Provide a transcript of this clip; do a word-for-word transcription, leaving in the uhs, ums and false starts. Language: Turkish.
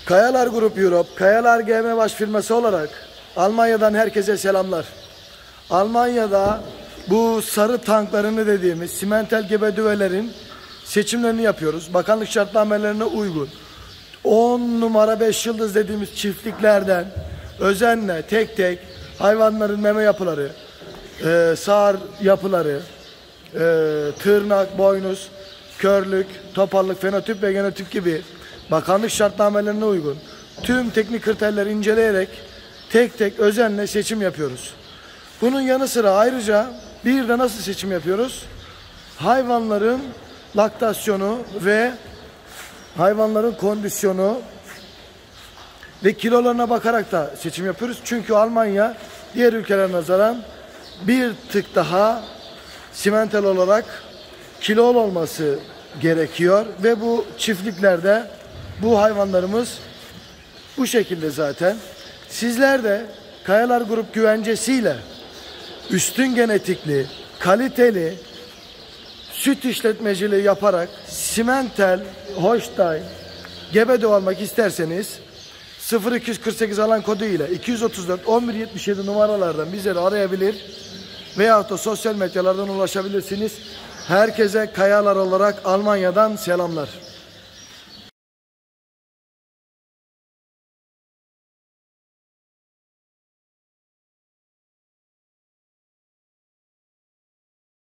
Kayalar Grup Europe, Kayalar G M baş firması olarak Almanya'dan herkese selamlar. Almanya'da bu sarı tanklarını dediğimiz simental gebe düvelerin seçimlerini yapıyoruz. Bakanlık şartnamelerine uygun. on numara beş yıldız dediğimiz çiftliklerden özenle tek tek hayvanların meme yapıları, e, sağır yapıları, e, tırnak, boynuz, körlük, topallık, fenotip ve genotip gibi bakanlık şartnamelerine uygun tüm teknik kriterleri inceleyerek tek tek özenle seçim yapıyoruz. Bunun yanı sıra ayrıca bir de nasıl seçim yapıyoruz? Hayvanların laktasyonu ve hayvanların kondisyonu ve kilolarına bakarak da seçim yapıyoruz. Çünkü Almanya diğer ülkelere nazaran bir tık daha simental olarak kilolu olması gerekiyor ve bu çiftliklerde bu hayvanlarımız bu şekilde zaten. Sizler de Kayalar Grup güvencesiyle üstün genetikli, kaliteli süt işletmeciliği yaparak simental, Holstein, gebe doğurmak isterseniz sıfır iki kırk sekiz alan kodu ile iki yüz otuz dört on bir yetmiş yedi numaralardan bizleri arayabilir veyahut da sosyal medyalardan ulaşabilirsiniz. Herkese Kayalar olarak Almanya'dan selamlar.